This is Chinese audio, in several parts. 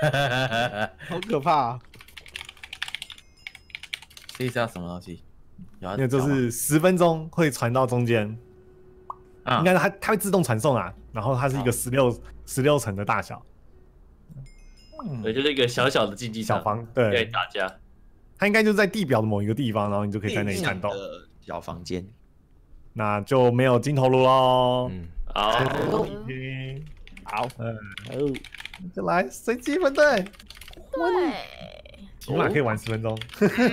好可怕啊！ 这是要什么东西？ 因为就是10分钟会传到中间，应该是它会自动传送啊，然后它是一个16层的大小， 对，就是一个小小的竞技场， 小房， 对， 对， 打架。 它应该就在地表的某一个地方，然后你就可以在那里战斗。 小房间， 那就没有金头颅喽。 好， 好，就来随机分队， 对， 起码可以玩10分钟。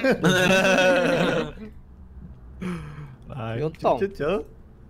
来， 不用动 999。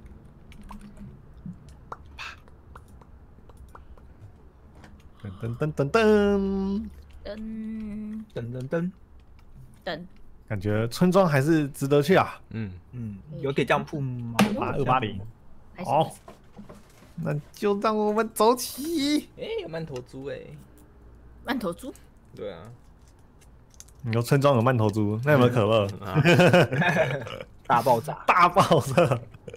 噔噔噔噔噔， 噔噔， 感觉村庄还是值得去啊。 有铁匠铺吗 280。好，那就让我们走起。 有曼陀珠曼陀珠， 对啊， 你说村庄有曼陀珠，那有没有可乐？ 大爆炸， 大爆炸，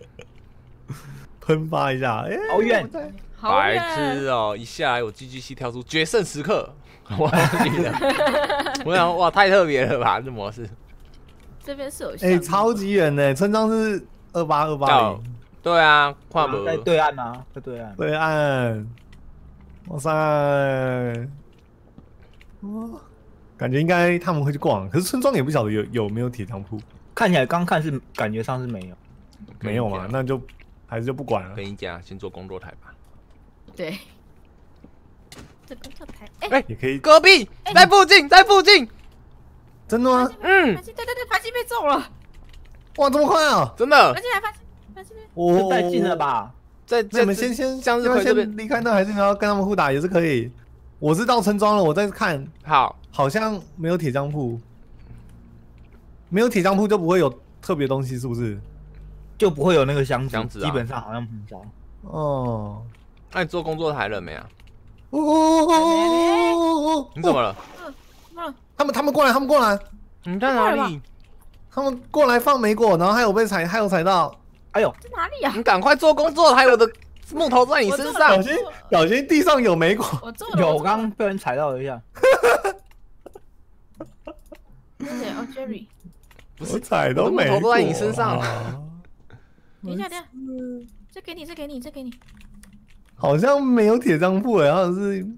喷发一下， 好远， 白好远， 痴哦！一下来我 GGC 跳出决胜时刻，我忘记了。我想，哇，太特别了吧，这模式。 这边是有超级远呢，村庄是28280。 对啊，跨博在对岸啊，在对岸。 对岸，哇塞，哇，感觉应该他们会去逛，可是村庄也不晓得有没有铁匠铺， 看起来刚看是感觉上是没有， 没有嘛，那就还是就不管了。 跟你讲，先做工作台吧。 对，这工作台， 也可以， 隔壁，在附近，在附近， 真的吗？ 对，繁星被中了， 哇，这么快啊！ 真的繁星来，繁星哦， 太近了吧？ 在那你们先向日葵这边先离开那，还是你要跟他们互打也是可以。我是到村庄了，我在看， 好， 好像没有铁匠铺，没有铁匠铺就不会有特别东西，是不是？ 就不会有那个箱箱子啊基本上好像很少。 哦， 那你做工作台了没啊？ 哦， 你怎么了？ 他们过来，他们过来， 你在哪里？ 他们过来放莓果，然后还有踩到， 哎呦， 在哪里呀？ 你赶快做工作台，我的木头在你身上。 小心地上有莓果。 我做了， 有，我刚刚被人踩到了一下。 对哦，Jerry， 不是我踩到莓果， 木头都在你身上。 等一下，这给你， 好像没有铁匠铺，好像是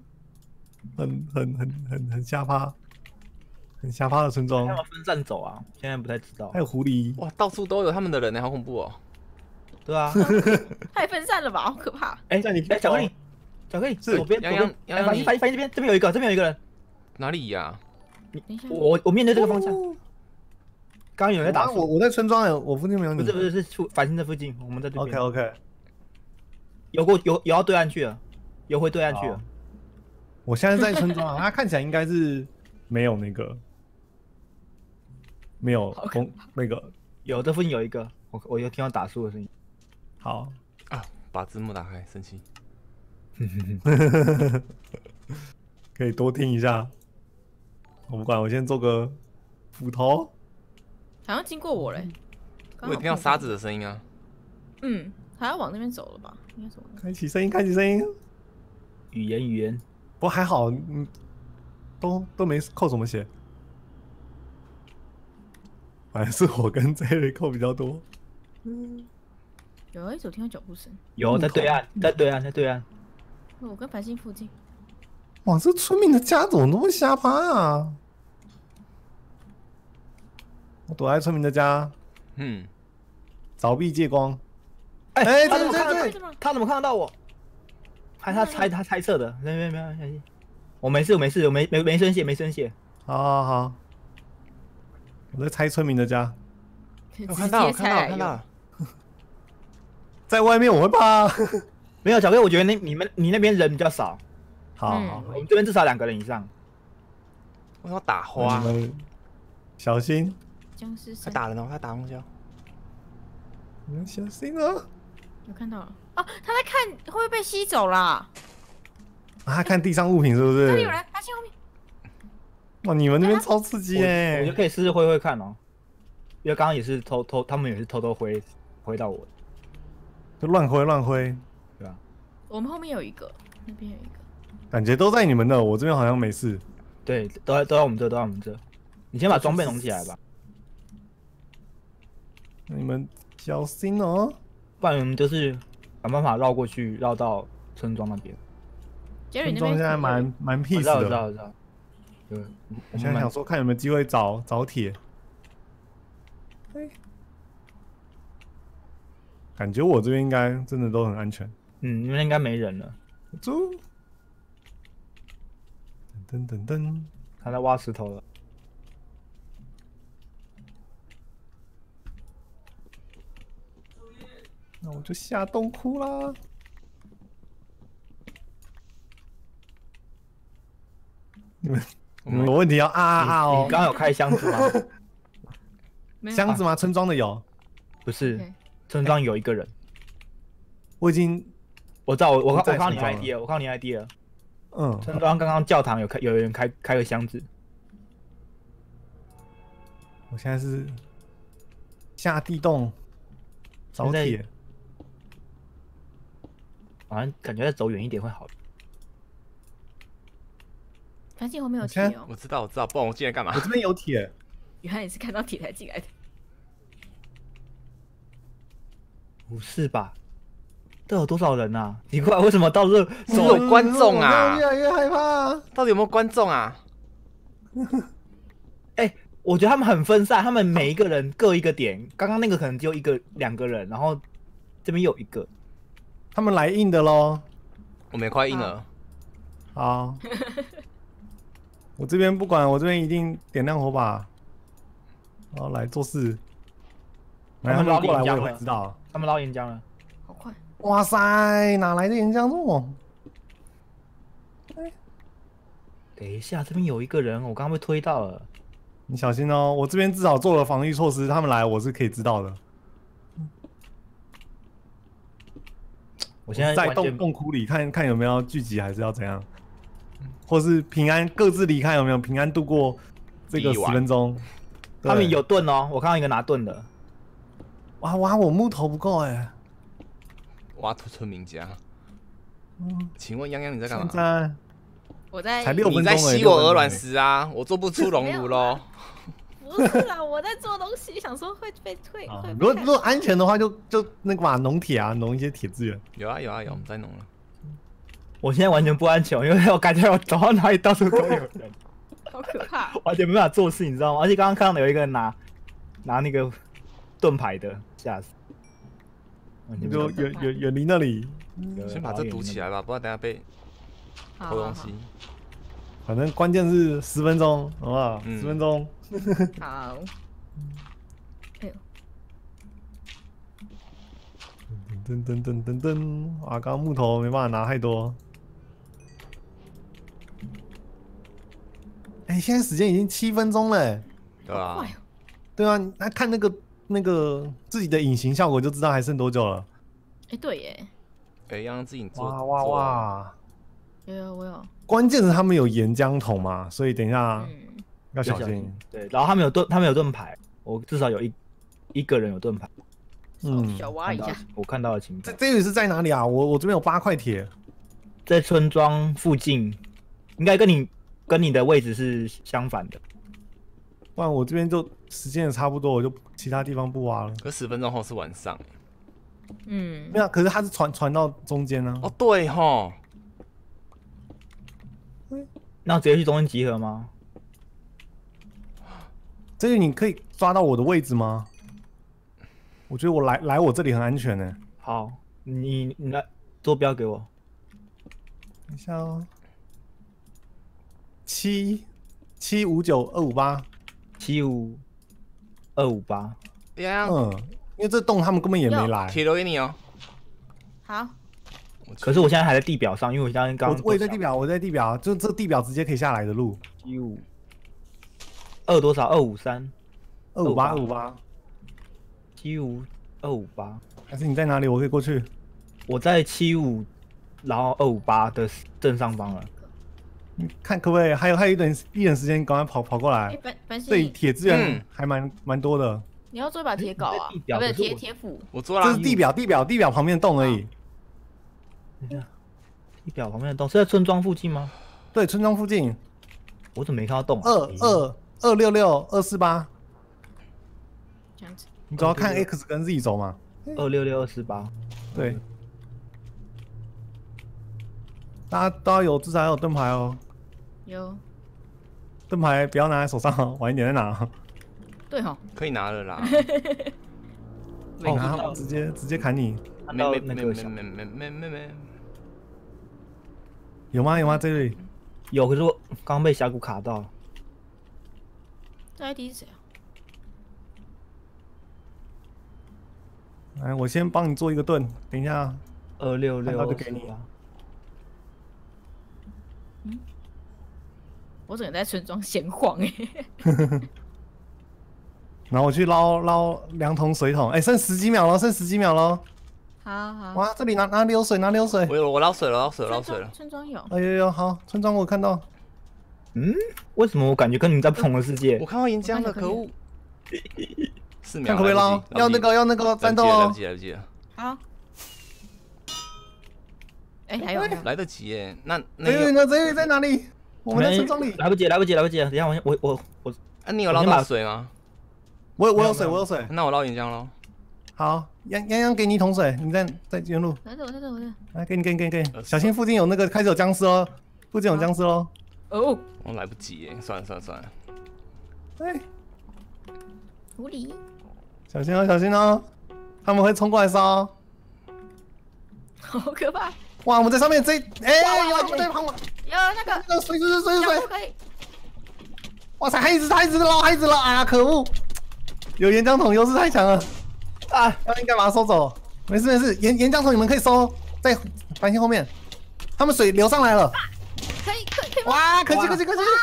很下趴，很下趴的村庄他。们分散走啊，现在不太知道还。有狐狸， 哇，到处都有他们的人呢，好恐怖哦！ 对啊， 太分散了吧，好可怕。 哎，巧克力，巧克力， 是左边， 洋洋洋洋反正这边有一个，这边有一个人。 哪里呀？ 等一下， 我面对这个方向。刚刚有人在打我在村庄哎，我附近没有你。 不是反星的附近，我们在这边。 OK， 有要对岸去了，有回对岸去了。 我现在在村庄，它看起来应该是没有那个，没有那个。 有，这附近有一个，我有听到打树的声音。 好， 啊，把字幕打开，生气。 可以多听一下。我不管，我先做个斧头。 好像经过我嘞， 我有听到沙子的声音啊。 还要往那边走了吧？应该是往那边。 开启声音，开启声音。 语言， 不过还好，都没扣什么血。反正是我跟 Jerry 扣比较多。 有一直听到脚步声， 有在对岸，在对岸。 我跟繁星附近。 哇，这村民的家怎么那么瞎趴啊？我躲在村民的家，凿壁借光。哎， 他怎么看得到我？他猜测的，没有，我没事，没生血。 好，我在拆村民的家， 我看到了。 在外面我会怕。 没有，小哥，我觉得你那边人比较少。 好， 我们这边至少2个人以上。 我要打花， 你们小心。 他打人哦，他打龙虾。 你们小心啊！ 有看到了哦，他在看会不会被吸走啦？ 他看地上物品是不是？ 这里有人，发现后面。 哇，你们那边超刺激我就可以试试挥看哦，因为刚刚也是他们也是偷挥到我， 就乱挥， 对吧？ 我们后面有一个，那边有一个。 感觉都在你们那，我这边好像没事。 对，都在我们这，都在我们这。你先把装备弄起来吧， 你们小心哦， 不然我们就是想办法绕过去，绕到村庄那边。 杰瑞那边村庄现在蛮我 peace 知道，我知的。 道，我知道。对， 我现在想说看有没有机会找铁。感觉我这边应该真的都很安全。 你们应该没人了。 猪，噔噔噔噔， 他在挖石头了。 那我就下洞窟啦。你们有问题要哦你！刚刚有开箱子吗？ 没有箱子吗？村庄的有。 不是 OK， 村庄有一个人。 我已经我知道，我不在看到你村庄 ID 了，我看到你 ID 了。 嗯， 村庄刚刚教堂有人开个箱子。 我现在是下地洞找铁。 好像感觉再走远一点会好。 反正后面有铁哦。 我知道，不然我进来干嘛我？这边有铁。 原来你是看到铁才进来的。 不是吧？这有多少人啊？奇怪，为什么到这是不是有观众啊我越来越害怕。 到底有没有观众啊？ 我觉得他们很分散，他们每一个人各一个点。刚刚那个可能只有两个人，然后这边有一个。 他们来硬的喽。 我们也快硬了。 好，我这边不管，我这边一定点亮火把，然后来做事。来，他们过来我也会知道。 他们捞岩浆了。 好快！ 哇塞，哪来的岩浆肉？ 等一下，这边有一个人，我刚刚被推到了。 你小心哦，我这边至少做了防御措施，他们来我是可以知道的。 我现在在完全洞窟里看看有没有聚集，还是要怎样？或是平安各自离开，有没有平安度过这个10分钟？ 他们有盾哦，我看到一个拿盾的。 哇，我木头不够哎。 挖土村民家。请问泱泱你在干嘛？ 现在我在才6分钟你在吸我鹅卵石啊！我做不出熔炉喽。 不是啦，我在做东西，想说会被退。会如果安全的话，就那个嘛，农铁啊，农一些铁资源。 有啊，我们在弄了。 我现在完全不安全，因为我感觉我走到哪里到处都有人， 好可怕！ 完全没办法做事，你知道吗？而且刚刚看到有一个人拿那个盾牌的，吓死！ 就远离那里。 先把这堵起来吧，不然等下被偷东西。 反正关键是10分钟，好不好？10分钟。 好。哎呦！ 噔！啊，刚刚木头没办法拿太多。哎，现在时间已经7分钟了。 对啊。 对啊，那看那个自己的隐形效果就知道还剩多久了。 哎，对耶。 让自己做。 哇！ 有我有。 关键是他们有岩浆桶嘛，所以等一下要小心。 对，然后他们有盾牌，我至少有一个人有盾牌。 小挖一下。 我看到的情况。 这里是在哪里啊？我这边有8块铁， 在村庄附近，应该跟你的位置是相反的。 不然我这边就时间也差不多，我就其他地方不挖了。 可10分钟后是晚上。 没有，可是它是传到中间呢。 哦，对吼。 那直接去中间集合吗？ 这个你可以抓到我的位置吗？我觉得我来我这里很安全呢。 好，你来坐标给我。 等一下哦。7592558。 75258。 因为这洞他们根本也没来。 铁留给你哦。 好。 可是我现在还在地表上，因为我现在刚我也在地表，就这个地表直接可以下来的路。 752多少？253。 258。 75258。 还是你在哪里？我可以过去。 我在75，然后258的正上方了。 你看可不可以？还有一点时间，赶快跑过来。对，铁资源还蛮多的。 你要做一把铁镐啊？不是铁斧。 我做了。 这是地表旁边的洞而已。 地表旁边的洞是在村庄附近吗？ 对，村庄附近。 我怎么没看到洞啊 266-248， 这样子。 你主要看 X 跟 Z 轴嘛。 266-248。 对。大家都要有，至少要有盾牌哦。 有。 盾牌不要拿在手上哦，晚一点再拿哦。 对哈。 可以拿了啦。 哦，然后直接砍你。 没， 有吗？这里有，可是我刚被峡谷卡到。 这 ID 是谁啊？ 来，我先帮你做一个盾，等一下。 266 就给你啊。 我整个在村庄闲晃哎。 然后我去捞2桶水桶，剩10几秒了， 好。 哇，这里拿流水。 我捞水了。 村庄有。 哎呦，好，村庄我看到。 为什么我感觉跟你们在不同的世界？ 我看到岩浆了，可恶！4秒， 看可不可以捞？要那个战斗哦。 来不及了。 好。还有。 来得及耶，那这在哪里？我们在村庄里。 来不及，等一下我。 你有捞到水吗？ 我有水。 那我捞岩浆喽。 好，洋给你一桶水，你在原路。 我在。 来，给你，小心附近有那个开始有僵尸哦，附近有僵尸哦。 哦， 我来不及耶，算了。 哎， 狐狸， 小心哦，他们会冲过来杀哦。 好可怕！ 哇，我们在上面有在旁边， 有那个水， 可以。 哇塞，还一直捞，哎呀，可恶！有岩浆桶优势太强了啊！应该把它收走。没事，岩浆桶你们可以收在繁星后面。他们水流上来了。 可以。 哇，可惜！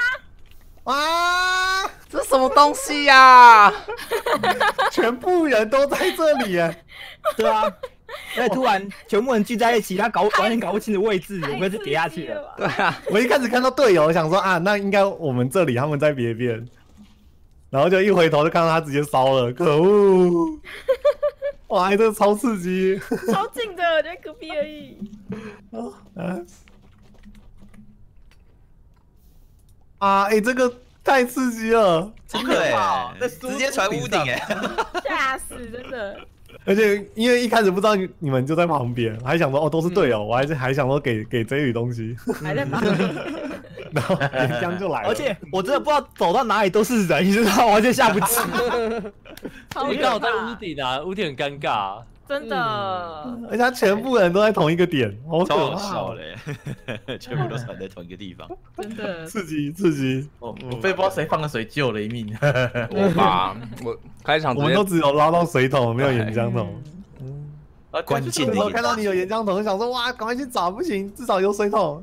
哇， 这什么东西呀？ 全部人都在这里耶。 对啊。突然全部人聚在一起，他完全搞不清楚位置，我们是跌下去了。 对啊， 我一开始看到队友，想说啊，那应该我们这里，他们在别边。然后就一回头就看到他直接烧了，可恶！哇，这个超刺激， 超近的，在隔壁而已。 这个太刺激了， 真的直接传屋顶吓死，真的。 而且因为一开始不知道你们就在旁边，还想说都是队友，我还想说给这宇东西， 还在旁边。 然后岩浆就来了， 而且我真的不知道走到哪里都是人，你知道吗？完全下不去。 你刚好在屋顶啊，屋顶很尴尬。 真的。 而且他全部人都在同一个点，好可怕！ 超好笑嘞，全部都传在同一个地方， 真的刺激！ 我非不知道谁放个水救了一命。 我开场我们都只有捞到水桶，没有岩浆桶。 关键的我看到你有岩浆桶，想说哇，赶快去找，不行，至少有水桶。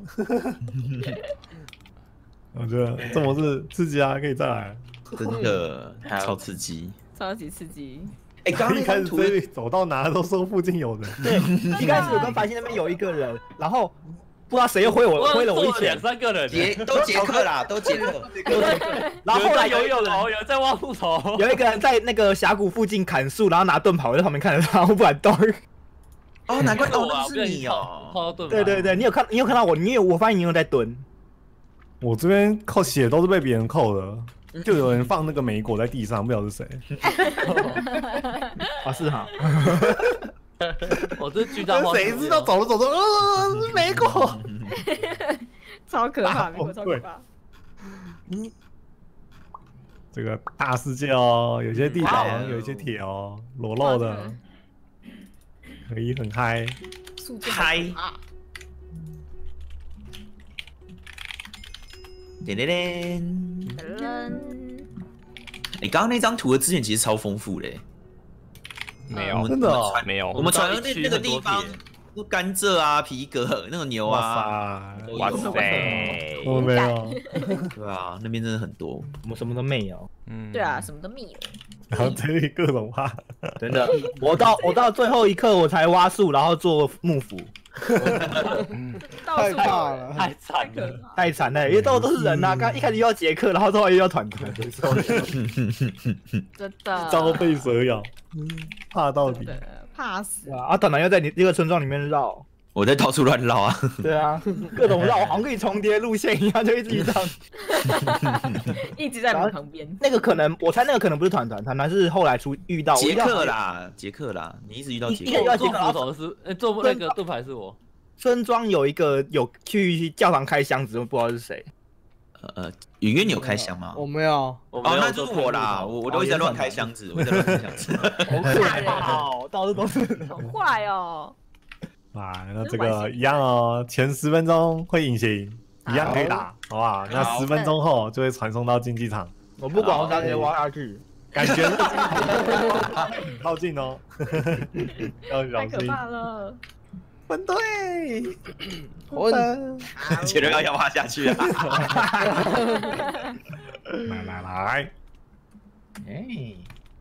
我觉得这模式刺激啊，可以再来。 真的超刺激， 超级刺激。 刚刚一开始这里走到哪都说附近有人。 对，一开始我跟繁星那边有一个人，然后不知道谁又挥了我一拳 ，2、3个人，都捷克啦，都捷克。 然后后来有人在挖木头， 有一个人在那个峡谷附近砍树，然后拿盾牌，我在旁边看着他，我不敢动。 难怪那是你哦。 对，你有看到我，我发现你有在蹲。 我这边扣血都是被别人扣的。就有人放那个莓果在地上，不知道是谁。 是哈。 我这巨大化。 谁知道走着，是莓果。 超可怕，莓果超可怕。 这个大世界哦，有些地板，有一些铁哦，裸露的，可以很嗨。 嗨。你刚刚那张图的资源其实超丰富的。 没有， 真的没有。 我们传的那个地方，甘蔗啊、皮革、那个牛啊， 哇塞， 我没有。 对啊，那边真的很多， 我们什么都没有。 对啊，什么都没有。 然后这里各种挖， 真的，我到最后一刻我才挖树，然后做幕府。 太大了， 太惨了，因为都是人呐。刚一开始又要捷克，然后之后又要团团， 真的朝被蛇咬，怕到底， 怕死啊！团团又在你这个村庄里面绕， 我在到处乱绕啊。 对啊，各种绕，好像跟你重叠路线一样，就一直遇到。 一直在你旁边。 那个可能，我猜那个可能不是团是后来遇到杰克啦，你一直遇到杰克。 做斧头的是，做那个盾牌是我。 村庄有一个有去教堂开箱子，不知道是谁。 云云，你有开箱吗？ 我没有。 哦，那就是我啦，我都一直在乱开箱子，好坏哦，到处都是。 好坏哦。 啊，那这个一样哦，前10分钟会隐形，一样可以打，好不好？那10分钟后就会传送到竞技场。 我不管，我直接挖下去。 感觉很靠近哦，要小心。 太可怕了！ 分队， 杰伦要挖下去啊！ 来，哎。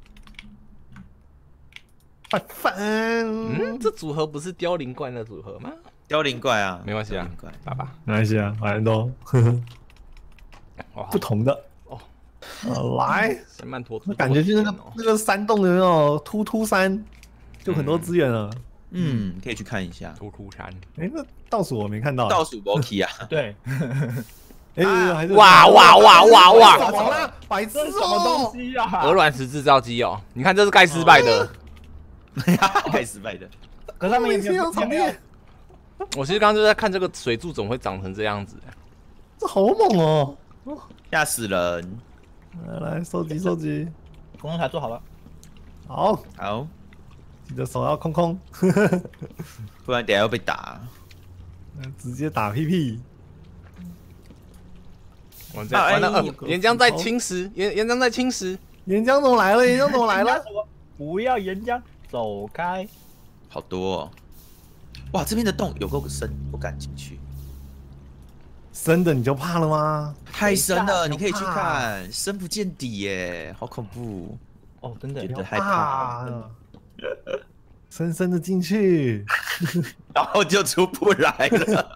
这组合不是凋零怪的组合吗？ 凋零怪啊， 没关系啊，爸爸， 没关系啊，反正都不同的哦。来， 曼陀， 感觉就是那个山洞的那种突山，就很多资源了。 可以去看一下突山。 哎，那倒数我没看到。 倒数 Boki 啊， 对。 哎，还是哇！ 什么啦？白痴什么东西啊？ 鹅卵石制造机哦，你看这是盖失败的。 盖失败的， 可是他们也没有场面。 我其实刚刚就在看这个水柱怎么会长成这样子， 这好猛哦！ 吓死人！ 来收集， 空中台做好了。 好， 记得手要空空， 不然等下要被打。 直接打屁屁。 完了，岩浆在侵蚀，岩浆在侵蚀。 岩浆怎么来了？ 不要岩浆。走开， 好多哦！哇，这边的洞有够深，不敢进去。 深的你就怕了吗？ 太深了，你可以去看，深不见底耶，好恐怖哦！真的， 觉得害怕。 深的进去， 然后就出不来了。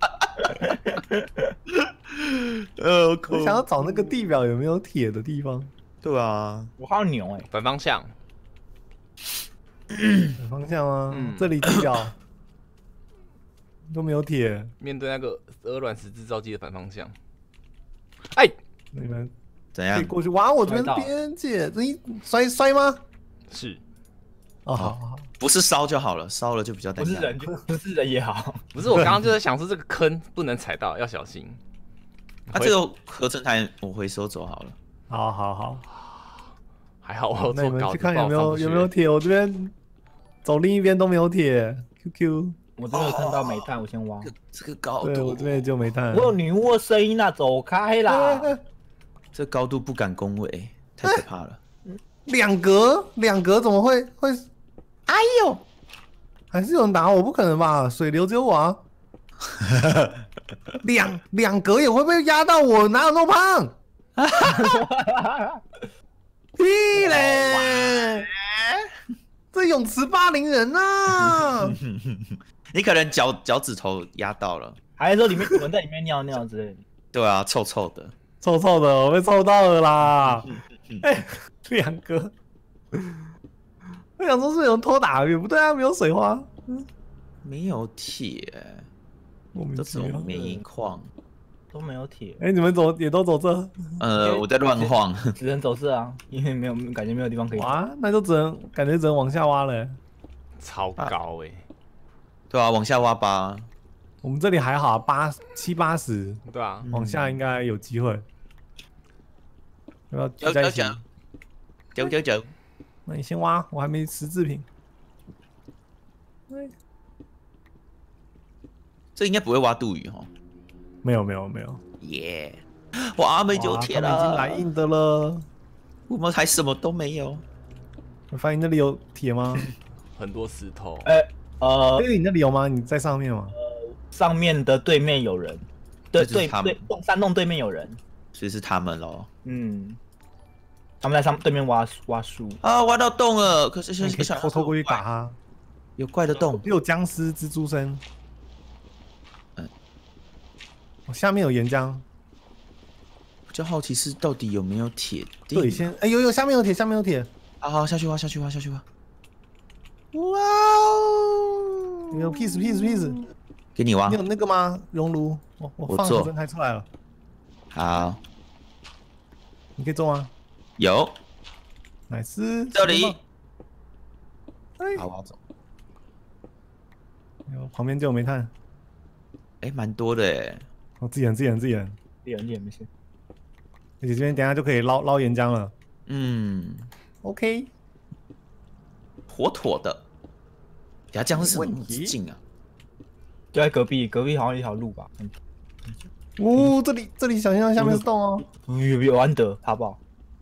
我想要找那个地表有没有铁的地方。 对啊， 我还有牛哎， 反方向。 方向啊，这里地表都没有铁。 面对那个鹅卵石制造机的反方向，哎， 你们怎样？ 可以过去挖我这边边界，你摔吗？ 是。 哦，好， 不是烧就好了，烧了就比较单纯。 不是人也好。 不是，我刚刚就在想说这个坑不能踩到，要小心。 这个合成台我回收走好了。 好。 还好我那你们去看有没有铁，我这边走另一边都没有铁。QQ， 我这边有看到煤炭，我先挖。 这个高度， 对我这边就煤炭。 我有女巫的声音啊，走开啦！ 这高度不敢恭维，太可怕了。 两格怎么会？哎呦，还是有人打我？不可能吧？水流只有我啊。两格也会被压到我，哪有那么胖？屁嘞！这泳池霸凌人啊！ 你可能脚趾头压到了， 还是说有人在里面尿尿之类的？ 对啊，臭臭的， 我被臭到了啦！哎，2个，我想说是有人偷打的，不对啊，没有水花， 没有铁，都是煤矿。 都没有铁。 哎，你们也都走这？ 我在乱晃， 只能走这啊，因为感觉没有地方可以。 哇，那就感觉只能往下挖了。 超高哎！ 对啊，往下挖吧。 我们这里还好，70、80。 对啊， 往下应该有机会。要走。 那你先挖，我还没10制品。 这应该不会挖杜宇哈。 没有。 耶！哇，没有铁了， 已经来硬的了。 我们还什么都没有。 我发现那里有铁吗？ 很多石头。 你那里有吗？你在上面吗？ 上面的对面有人。对，山洞对面有人。 所以是他们咯。 他们在对面挖树。 啊，挖到洞了，可是现在偷偷过去打他。 有怪的洞， 有僵尸、蜘蛛身。下面有岩浆， 比较好奇是到底有没有铁？ 对，有下面有铁。 好，下去挖。哇哦！ 有 piece， 给你挖你。有那个吗？熔炉，我放做合成台出来了， 好， 你可以做吗？ 有乃斯这里。 哎， 好，我要走。 旁边就有煤炭， 哎，蛮多的哎。 我自己人， 点没事。 而且这边等一下就可以捞岩浆了。 嗯， OK， 妥妥的。等下这样是什么没问题境啊？ 就在隔壁好像有一条路吧。 哦，这里小心下面是洞哦。 有安德，怕爆。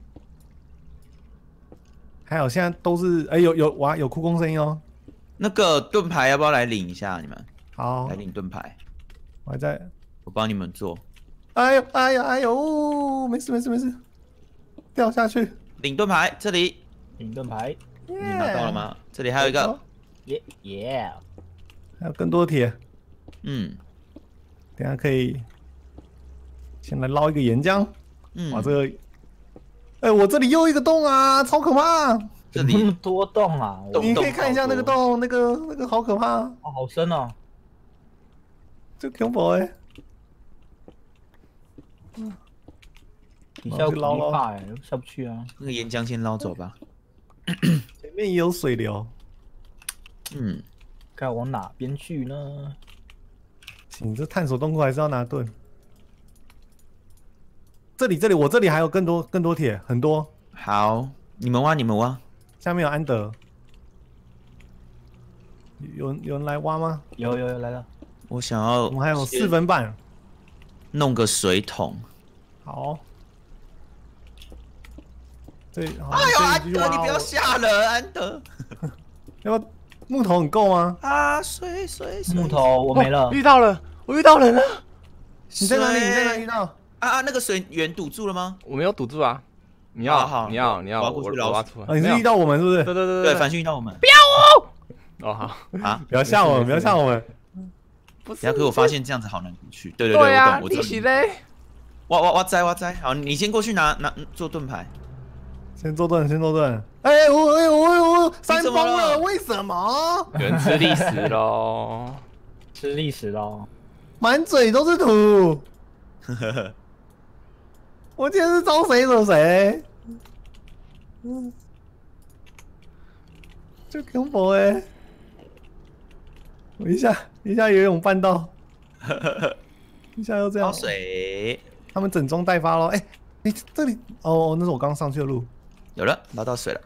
还好现在都是哎有哭工声音哦。 那个盾牌要不要来领一下？你们好来，领盾牌， 我还在。 我帮你们做。 哎呦，没事，掉下去。 领盾牌，这里领盾牌， 你拿到了吗？这里还有一个。 耶， 还有更多的铁， 嗯等一下可以先来捞一个岩浆。 嗯， 哇，这个，哎，我这里又一个洞啊，超可怕！ 这里那么多洞啊！ 你可以看一下那个洞，那个好可怕， 哦，好深哦。 这恐怖哎！ 底下有泥巴哎，下不去啊。 那个岩浆先捞走吧。 前面也有水流， 嗯， 该往哪边去呢？ 你这探索洞窟还是要拿盾。这里，我这里还有更多铁，很多。 好，你们挖。 下面有安德，有人来挖吗？ 有来了。 我想要， 我们还有4分半。 弄个水桶。 好。对， 哎呦，安德，你不要吓人，安德。 要不要木头很够吗？ 啊，水。 木头我没了。 遇到了，我遇到人了。 你在哪里？你在哪里遇到？ 啊，那个水源堵住了吗？ 我没有堵住啊。你好要，我挖出来。 你是遇到我们是不是？ 对，繁星遇到我们。 不要哦！哦好啊， 不要吓我们，不要吓我们。 不是。 然后可我发现这样子好难过去。对， 啊， 我懂。 你是嘞？ 挖栽。好，你先过去拿做盾牌。 先做盾。哎，我山崩了，为什么？ 有人吃历史喽， 吃历史喽。 满嘴都是土。我今天是招谁惹谁？就恐怖哎！我一下游泳办到，一下又这样。 水， 他们整装待发咯。哎，这里哦，那是我刚上去的路。 有了，捞到水了。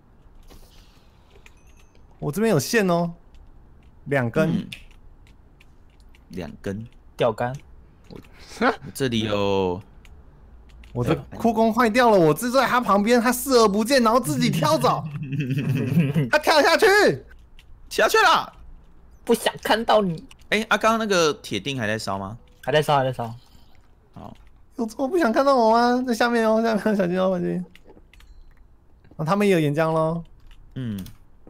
我这边有线哦，2根 ，2根钓竿。 我这里有。 我的库工坏掉了，我就在他旁边，他视而不见，然后自己跳走，他跳下去了， 不想看到你。 哎，刚刚那个铁锭还在烧吗？ 还在烧。 好， 有这么不想看到我吗？在下面哦，下面小心哦，小心。他们也有岩浆咯。 嗯，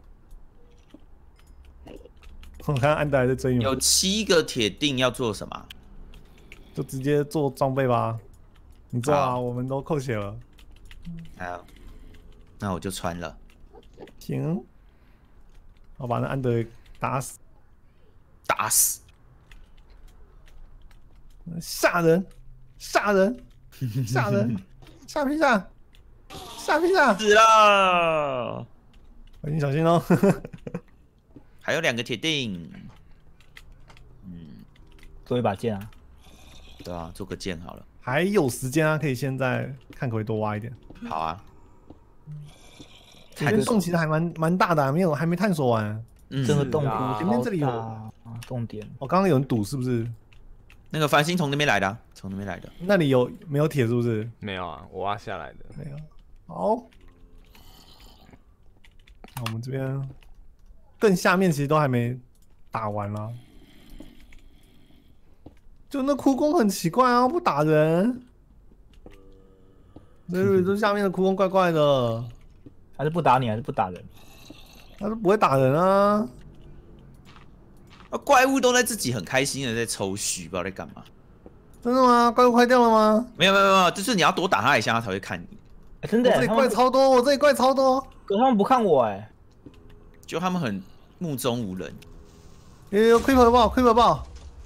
我看安德还在追你。 有7个铁锭要做什么？ 就直接做装备吧。你做啊，我们都扣血了。 好，那我就穿了。 行，我把那安德打死。吓人！吓披萨！ 死了！ 小心哦。 还有2个铁锭。 做一把剑啊。 对啊，做个剑好了。 还有时间啊，可以现在看可不可以多挖一点。 好啊。 这边洞其实还蛮大的，还没探索完。 这个洞窟前面这里有重点。 我刚刚有人堵是不是？ 那个繁星从那边来的， 那里没有铁是不是？ 没有啊，我挖下来的。 没有。好，那我们这边更下面其实都还没打完啦。就那哭工很奇怪啊，不打人。这下面的哭工怪怪的， 还是不打你，还是不打人？ 他是不会打人啊。 怪物都在自己很开心的在抽虚，不知道在干嘛。 真的吗？怪物坏掉了吗？ 没有，就是你要多打他一下，他才会看你。 真的， 我这里怪超多，可他们不看我哎。 就他们很目中无人。 有 creeper 爆，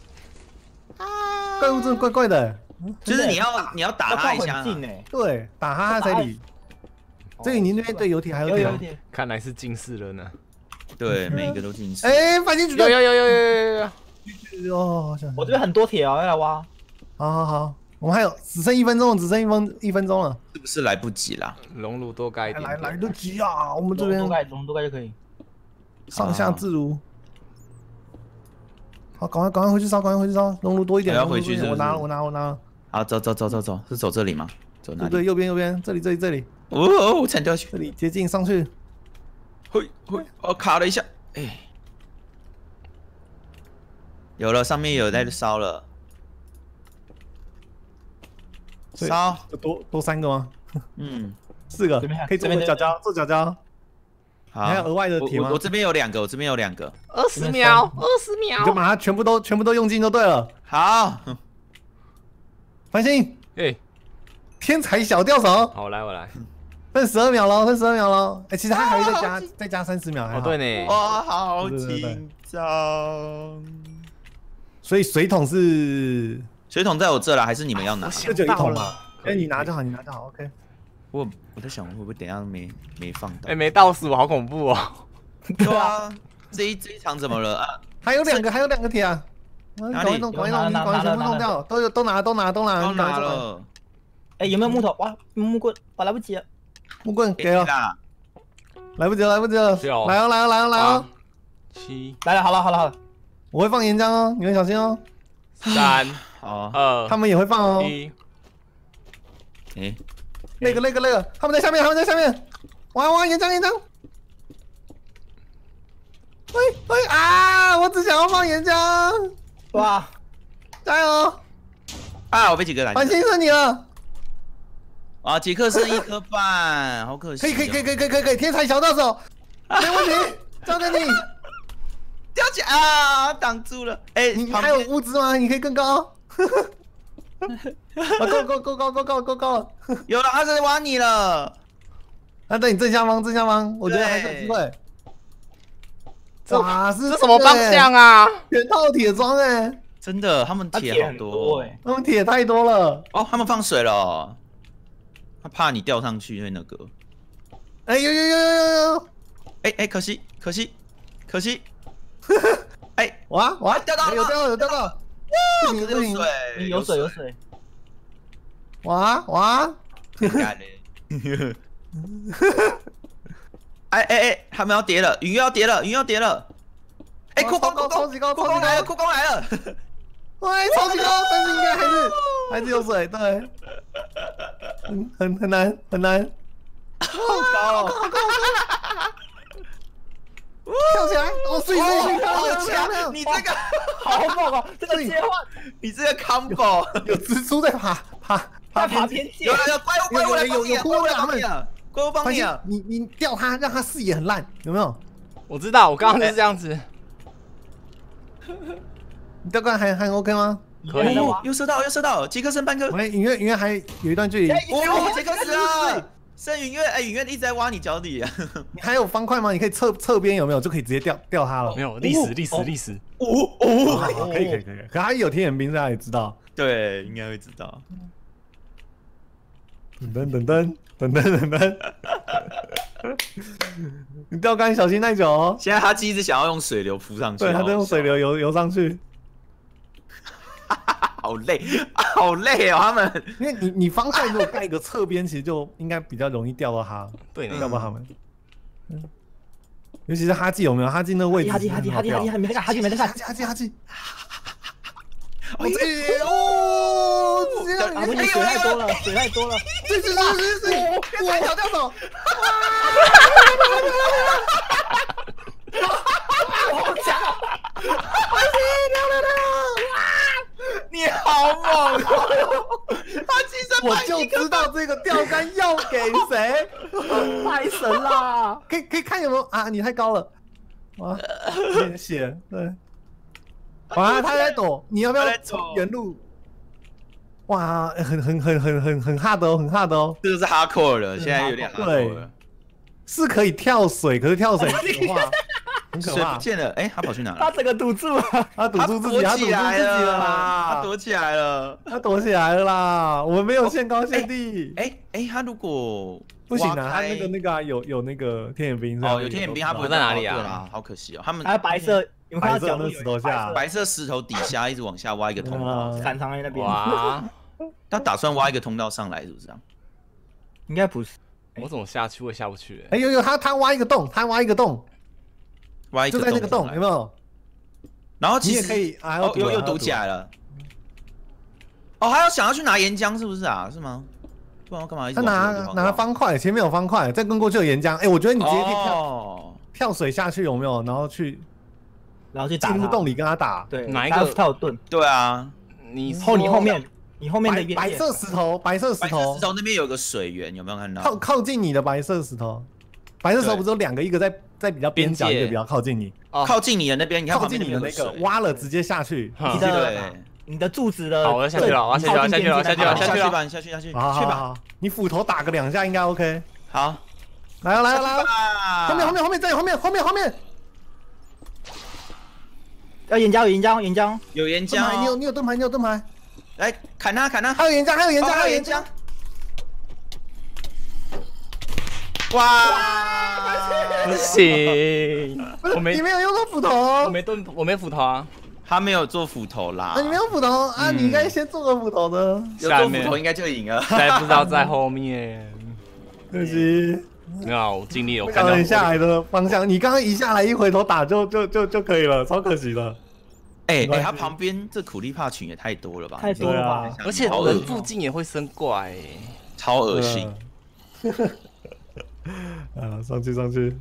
怪物真的怪怪的。 就是你要打他一下， 对，打他才理。这里你那边对游艇还有点， 看来是近视了呢。 对，每个都近视。 哎，反击举动。 有。 哦， 我这边很多铁哦，要来挖。 好，我们还有只剩1分钟，只剩1分钟了。 是不是来不及啦？ 熔炉多盖一点。 来得及啊！我们这边多盖就可以。 上下自如。好，赶快回去烧，熔炉多一点。 要回去， 我拿了。 好，走，是走这里吗？走哪里？ 对，右边，这里。 哦，我踩掉去。 这里接近上去。 嘿，我卡了一下，哎，有了，上面有在烧了。烧， 多3个吗？4个，可以做角胶。 好， 还有额外的铁吗？ 我这边有2个 ，20秒， 你就把它全部都用尽就对了。 好， 繁星，天才小钓手。 好，我来。 剩12秒了，哎，其实他还会再加30秒。 哦，对呢。 哇，好紧张。 所以水桶在我这了，还是你们要拿？ 就只有1桶嘛。哎，你拿就好，OK。 我在想，会不会等一下没放到？ 哎，没倒数，好恐怖哦。 对啊，这一场怎么了啊？ 还有2个铁啊！赶快弄，全部弄掉，都拿了。 哎，有没有木头？哇，木棍，来不及了。 木棍给了，来不及了，来哦 ！7， 来了，好了， 我会放岩浆哦，你们小心哦。 3， 他们也会放哦。 1， 那个，他们在下面，哇，岩浆。喂啊！我只想要放岩浆。哇，加油！ 啊，我被几个拦。 繁星是你了。 啊，杰克剩1颗半，好可惜。 可以，天才小钓手，没问题，交给你。 掉起来啊！挡住了。哎， 你还有物资吗？你可以更高。够高。 有了，他在挖你了。 他在你正下方，我觉得还有机会。哇， 这什么方向啊？ 全套铁装哎， 真的，他们铁好多哎， 他们铁太多了。 哦，他们放水了，他怕你掉上去，因为那个。 哎有。 哎，可惜。哎， 哇， 掉到了， 有掉到。 不行， 有水。 哇。 哎，他们要跌了，云要跌了。哎，酷光来了。 喂，超级高，但是应该还是有水，对。很难。 好高哦！ 跳起来！哦，水， 好强！你这个好猛啊！这个切换， 你这个 combo 有蜘蛛在爬边界， 有怪物来帮你， 有怪物来帮你， 怪物帮你啊！ 你吊他，让他视野很烂，有没有？ 我知道，我刚刚就是这样子。 你吊竿还 OK 吗？ 可以。 又射到，杰克剩半颗。 喂，影月还有一段距离。 哦，杰克死了。剩云月，影月一直在挖你脚底啊！ 你还有方块吗？你可以侧边有没有？就可以直接吊他了。 没有，历史。 可以。可他有天眼兵，大家也知道。 对，应该会知道。 等，你钓竿小心耐久哦。 现在他一直想要用水流浮上去， 对，他在用水流游上去。 好累哦，他们。 因为你方块如果盖一个侧边，其实就应该比较容易钓到他。 对， 钓到他们。尤其是哈基有没有？哈基那个位置。 哈基没在看，哈基。 哦， 水太多了，是， 我小钓手。 好强！ 你好猛！ 我就知道这个钓竿要给谁， 太神啦！ 可以看有没有啊？你太高了，哇，有点血，对。哇，他在躲，你要不要从原路？哇，很 hard 哦，很 hard 哦。 这个是 hardcore 了，现在有点 hardcore 了。 是可以跳水，可是跳水的话， 水很可怕不。见了，哎，他跑去哪了？ 他整个堵住了， 他堵住自己，他堵住自己了啦， 他躲起来了。 他躲起来了啦。我们没有限高限低。 哎，他如果不行啊，他挖开那个有那个天眼兵哦，有天眼兵，他不会在哪里啊对啦，好可惜哦，他们还有白色，有没有看到角落白色那石头下白色石头底下一直往下挖一个通道， 闪藏在那边？ 哇， 他打算挖一个通道上来，是不是啊？ 应该不是。 我怎么下去？我也下不去。 哎有，他挖一个洞， 挖一个就在那个洞， 上来有没有？ 然后其实你也可以啊， 又堵起来了。哦，还要想要去拿岩浆，是不是啊？是吗？不然我干嘛一直他拿方块，前面有方块，再跟过去有岩浆。哎，我觉得你直接可以跳水下去，有没有？然后去打进入洞里跟他打。 对， 哪一个？ 他有盾。 对啊， 你后面的白色石头那边有个水源，有没有看到？ 靠近你的白色石头，白色石头不是有两个，一个在比较边角，一个比较靠近你。 靠近你的那边，你看靠近你的那个挖了直接下去。 你的柱子的。 好，我要下去了， 下去吧。你斧头打个2下应该 OK。 好， 来，后面再有后面。 要岩浆， 有岩浆。 你有盾牌。 来砍他！ 还有岩浆！ 哇！ 不行， 你没有用到斧头， 我没斧头啊。 他没有做斧头啦。 你没有斧头啊？你应该先做个斧头的。 有做斧头应该就赢了。 但不知道在后面。 可惜。 没有，我尽力了。我看到你下来的方向，你刚刚一下来一回头打就可以了，超可惜的。 哎，他旁边这苦力怕群也太多了吧？ 太多了吧！ 而且人附近也会生怪， 超恶心。 上去。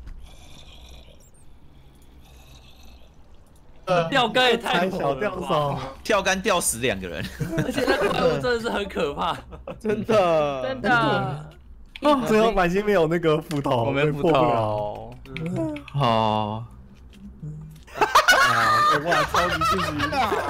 钓竿也太小钓手， 钓竿钓死2个人， 而且那个怪物真的是很可怕， 真的。 最后满心没有那个斧头， 我没斧头。 好。 哇，超级刺激！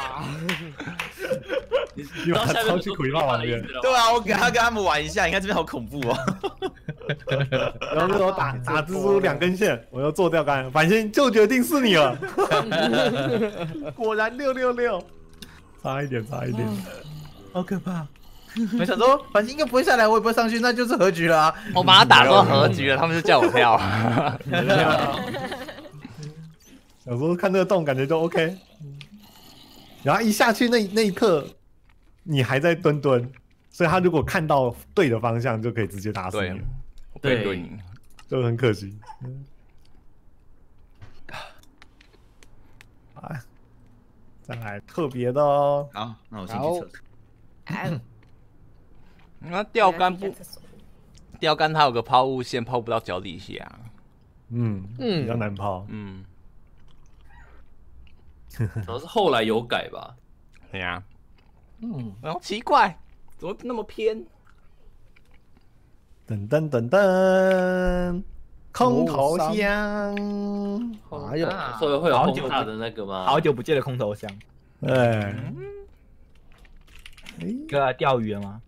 你把他超去苦力怕旁边。 对啊，我跟他们玩一下，你看这边好恐怖哦。 然后那时候打蜘蛛2根线，我又做钓竿，反正就决定是你了。果然666，差一点， 好可怕。 没想说，反正应该不会下来，我也不会上去，那就是和局了啊。 我把他打到和局了，他们就叫我跳。 想说看那个洞，感觉就 OK。然后一下去那一刻，你还在蹲，所以他如果看到对的方向，就可以直接打死你。 对， 就很可惜。再来特别的哦。 好，那我先去厕所。 那钓竿它有个抛物线，抛不到脚底下。 比较难抛。 主要是后来有改吧。 对呀。然后奇怪，怎么那么偏？ 噔，空投箱。 哎呀，所以会有轰炸的那个吗？ 好久不见的空投箱。哥钓鱼了吗？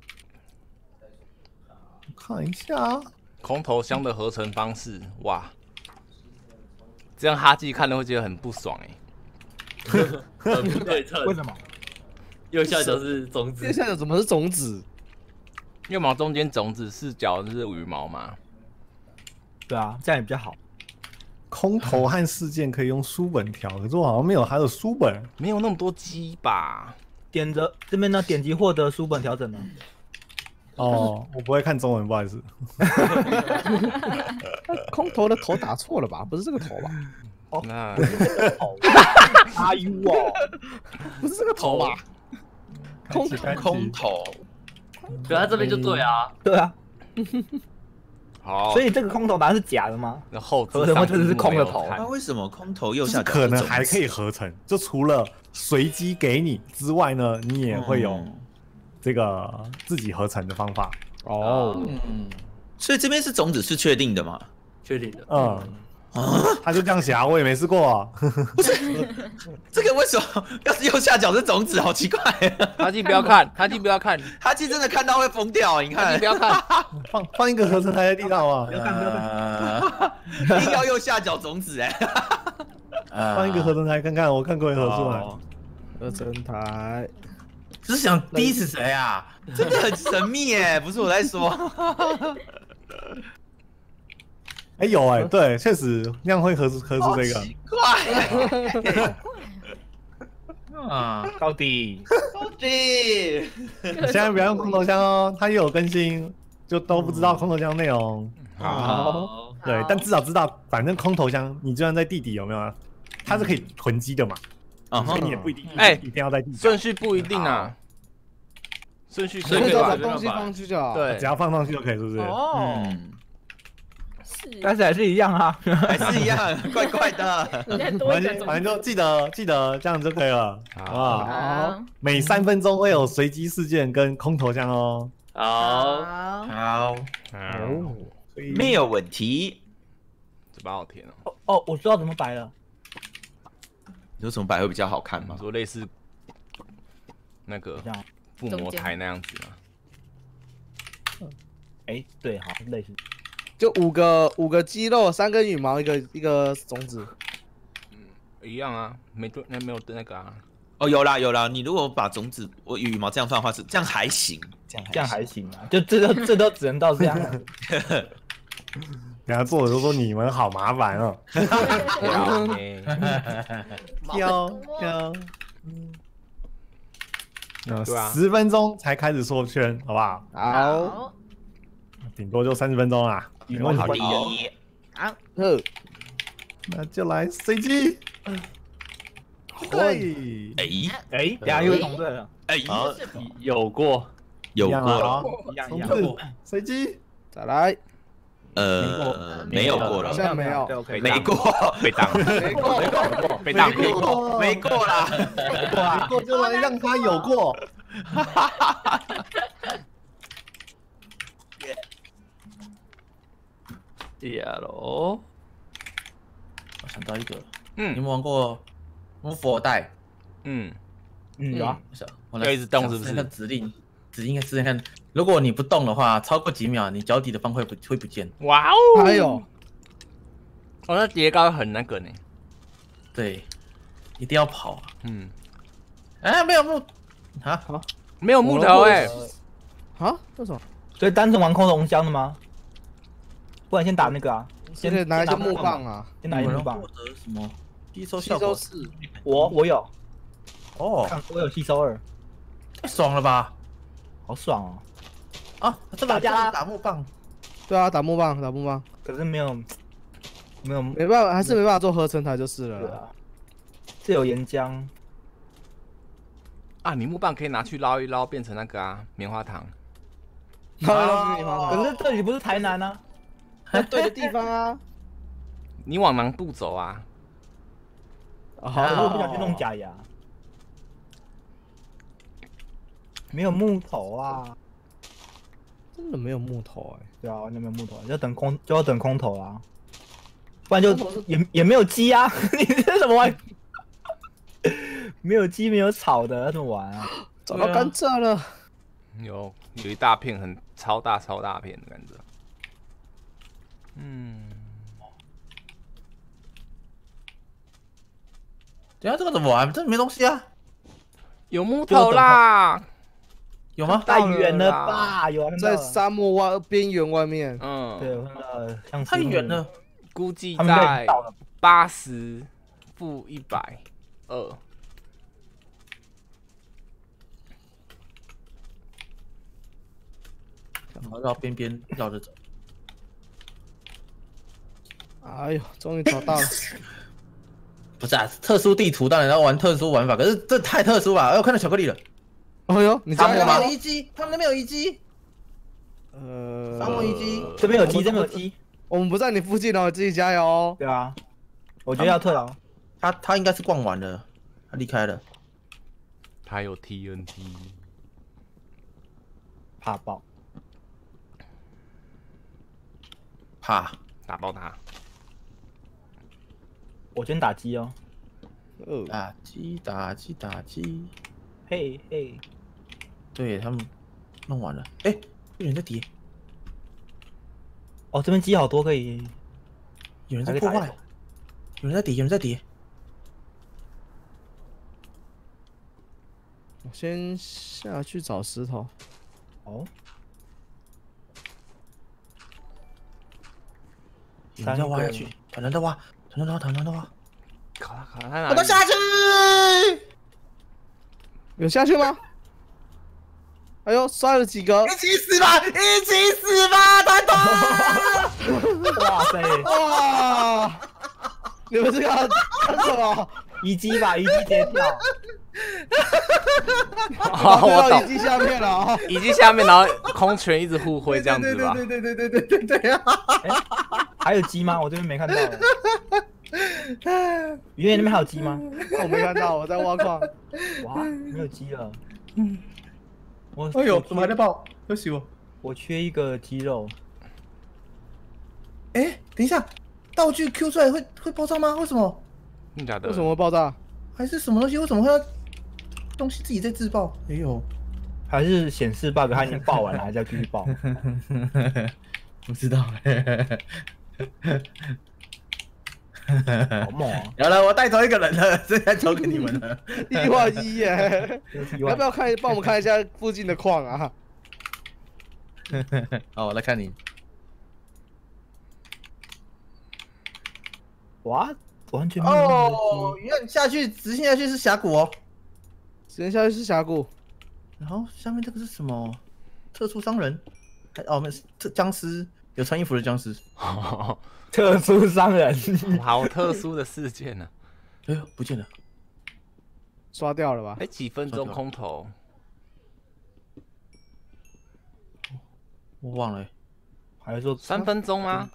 看一下空投箱的合成方式，哇！这样哈基看了会觉得很不爽很不对称。 为什么？ 右下角是种子， 右下角怎么是种子？ 右毛中间种子，四角是羽毛嘛？ 对啊，这样也比较好。 空投和事件可以用书本调，可是我好像没有他的书本， 没有那么多鸡吧？ 点着这边呢，点击获得书本调整呢。 哦，我不会看中文，不好意思。 空投的头打错了吧？不是这个头吧？ 哦， 那阿 U 哦， 不是这个头吧？ 空投， 对，他这边就对啊。 对啊。 好， 所以这个空投答案是假的吗？ 然后合成真的是空的头。 那为什么空投右下角可能还可以合成？就除了随机给你之外呢，你也会有这个自己合成的方法。 哦， 所以这边是种子是确定的吗？ 确定的。 他就这样写啊，我也没试过啊。 这个为什么要是右下角是种子？好奇怪。 哈基不要看，哈基不要看， 哈基真的看到会疯掉，你看。 哈基不要看， 放一个合成台在地上好不好？ 不要看，不要看。 一定要右下角种子哎。 放一个合成台看看，我看过一合出来。 合成台， 只是想滴死谁啊？ 真的很神秘哎，不是我在说。 哎有哎，对，确实那样会合出这个。 奇怪。 啊， 高低， 高低。 现在不要用空投箱哦，它又有更新，就都不知道空投箱内容。 好， 对，但至少知道，反正空投箱你就算在地底有没有啊？它是可以囤积的嘛，所以你也不一定一定要在地上。 顺序不一定啊，顺序所以只要把东西放去就好。 对， 只要放上去就可以，是不是？ 哦， 是， 但是还是一样啊， 还是一样，怪怪的。 反正就记得这样就可以了，好不好？ 好， 每3分钟会有随机事件跟空投箱哦。 好， 好，没有问题。 嘴巴好甜哦。 哦，我知道怎么摆了。 有什么摆会比较好看吗你？说类似那个附魔台那样子吗？ 哎，对，好，类似。 就五个肌肉，3根羽毛，一个种子。 一样啊，没有那个啊。 哦，有啦，你如果把种子羽毛这样放的话，是这样还行，这样还行啊，就这都只能到这样。 然后作者就说你们好麻烦哦。挑， 对啊 10分钟才开始缩圈，好不好？ 好， 顶多就30分钟啦，没问好题。 的。 好， 那就来随机。对， 哎， 等下又同队了。 哎， 有过， 有过了。 了， 一样。 随机。 再来， 没有过了好。像没有， 没过， 被当， 没过， 被当， 没过啦。 没过就来让他有过。 呀喽！我想到一个，你嗯们玩过巫佛带？ 有啊。 我要一直动是不是那个指令应该是看，如果你不动的话，超过几秒，你脚底的方会不见。 哇哦！ 还有， 哦，那叠高很那个呢。 对，一定要跑。 哎，没有木啊， 没有木头哎。 啊，这种所以单纯玩空投箱的吗？不然先打那个啊， 先可以拿一些木棒啊， 先拿一木棒。 获得什么？吸收吸效果收4， 我有， 哦， 我有吸收2， 太爽了吧！ 好爽哦。 啊，这个就是打木棒， 对啊，打木棒， 可是没有， 没办法，还是没办法做合成台就是了啦。 对啊，这有岩浆。 啊，你木棒可以拿去捞一捞，变成那个啊棉花糖。 可是这里不是台南啊， 在对的地方啊。 你往南部走啊。 好，我不想去弄假牙。没有木头啊。 真的没有木头哎。 对啊，完全没有木头，就要等空投啦，不然就也没有鸡啊！你这什么玩？没有鸡没有草的，怎么玩啊？ 找到甘蔗了。 有一大片超大片的甘蔗。 等下这个怎么玩？这没东西啊。 有木头啦。 有吗？ 太远了吧？有啊， 在沙漠边缘外面。 对，我看到像太远了， 估计在80负120。 绕边边绕着走。 哎呦，终于找到了。 不是啊，特殊地图当然要玩特殊玩法，可是这太特殊了。哎，我看到巧克力了。 哦呦，你他们那家有吗？ 边有遗迹，他们那边有遗迹。沙漠遗迹， 这边有鸡，这边有鸡。 我们不在你附近哦，自己加油哦。 对啊，我觉得要退哦。 他应该是逛完了，他离开了。 他有 TNT。 怕爆。 怕打爆他。 我先打鸡哦。 打鸡， 嘿嘿， 对他们弄完了，哎，有人在叠， 哦，这边鸡好多可以。 有人在破坏，有人在叠。 我先下去找石头。 哦， 有人在挖下去，团团在挖。 卡在哪里？ 我都下去。 有下去吗？哎呦，摔了几个！ 一起死吧，团团！ 哇塞！ 哇！你们这个干什么？ 虞姬吧，虞姬截掉。 我懂。遗迹下面了啊！ 遗迹下面，然后空拳一直互挥这样子吧？ 对啊！ 还有鸡吗？我这边没看到。云野那边还有鸡吗？ 我没看到，我在挖矿。 哇，没有鸡了。 哎呦，怎么还在爆？对不起我。 我缺一个鸡肉。 哎，等一下，道具 Q 出来会爆炸吗？为什么？ 真的假的？ 为什么会爆炸？ 还是什么东西？为什么会要东西自己在自爆？哎呦， 还是显示 bug， 它已经爆完了，还在继续爆。 不知道。 好猛啊！ 有了，我带走一个人了，这下交给你们了。 1换1耶！要不要帮我们看一下附近的矿啊？ 好，我来看你。 哇，完全没有哦，原来你下去直线下去是峡谷哦。 直线下去是峡谷， 然后下面这个是什么？特殊商人？哦，没有，僵尸，有穿衣服的僵尸。 特殊商人， 好特殊的事件呢。 哎呦，不见了， 刷掉了吧？ 哎，几分钟空投？ 我忘了。 还是说 3分钟吗？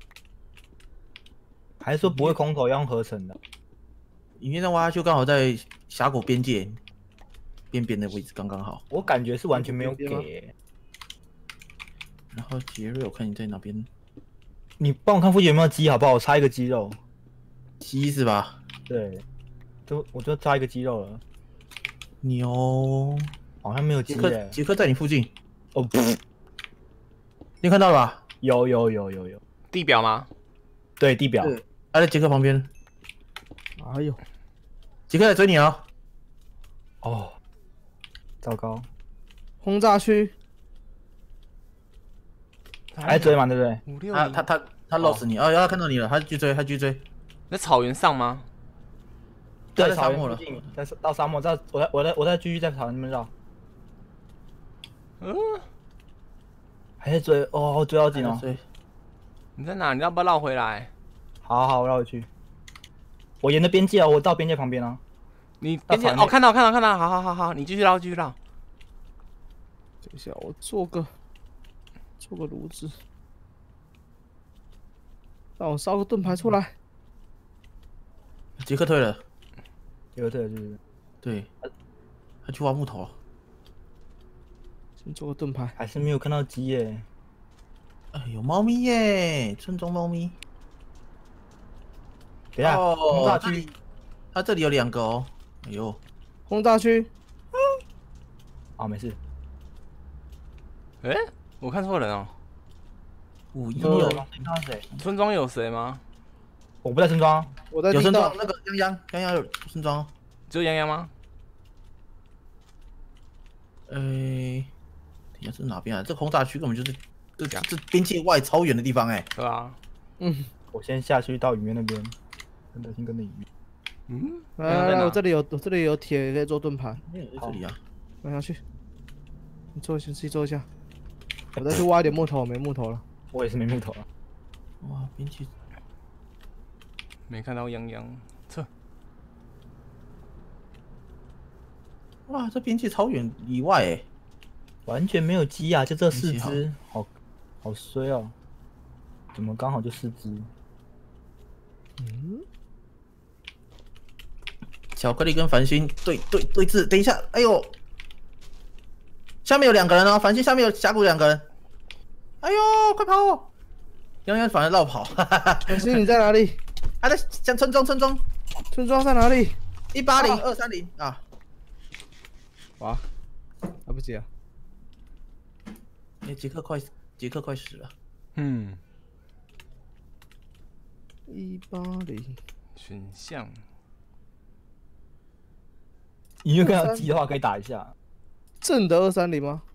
还是说不会空投，要用合成的？ 影片上挖就刚好在峡谷边界边的位置，刚刚好。 我感觉是完全没有给。 然后杰瑞，我看你在哪边？ 你帮我看附近有没有鸡好不好？我插一个鸡肉。 鸡是吧？ 对，我就插一个鸡肉了。 牛， 好像没有鸡耶。 杰克在你附近。 哦， 你看到了吧？ 有。 地表吗？ 对，地表。 他在杰克旁边。 哎呦， 杰克在追你哦。 哦，糟糕。 轰炸区。 还追嘛，对不对？ 他 lost 你，他看到你了，他去追。 在草原上吗？ 对， 在沙漠了， 到沙漠，我再继续在草原那边绕。还在追哦，追到紧哦。 你在哪？你要不要绕回来？ 好，我绕回去。我沿着边界哦，我到边界旁边啊。 你边界哦，看到，好，你继续绕。 等一下，我做个炉子，让我烧个盾牌出来。 杰克退了， 杰克退了是不是？ 对，他去挖木头了。 先做个盾牌， 还是没有看到鸡耶。 哎，有猫咪耶，村中猫咪。 等一下，轰炸区， 它这里有2个哦。哎呦， 轰炸区。 哦，没事。 哎，我看错人哦。 516， 村庄有谁吗？ 我不在村庄， 我在有村庄，那个泱泱有村庄。 只有泱泱吗？ 等一下这是哪边啊？这轰炸区根本就是这边界外超远的地方哎。 对啊。 我先下去到雨面那边，跟着雨面。 来，我这里有铁可以做盾牌。 没有在这里啊。 拿下去。你自己做一下。我再去挖一点木头，没木头了。 我也是没木头了。 哇，边界没看到泱泱，撤。 哇，这边界超远以外哎， 完全没有鸡啊，就这4只，好衰哦。怎么刚好就4只？ 巧克力跟繁星对峙，等一下，哎呦，下面有2个人哦，繁星下面有峡谷2个人，哎呦，快跑！泱泱反而绕跑， 繁星你在哪里？ 他在像村庄村庄在哪里 180-230啊！ 哇，来不及了。 杰克快死了。 嗯 180 选项， 你有看到鸡的话可以打一下。 正的230吗？